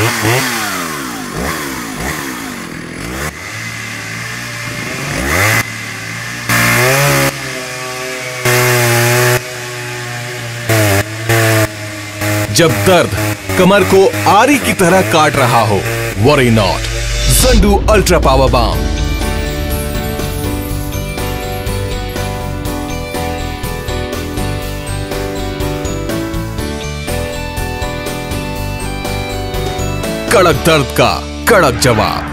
जब दर्द कमर को आरी की तरह काट रहा हो, worry not, Zandu ultra power balm. कड़क दर्द का कड़क जवाब।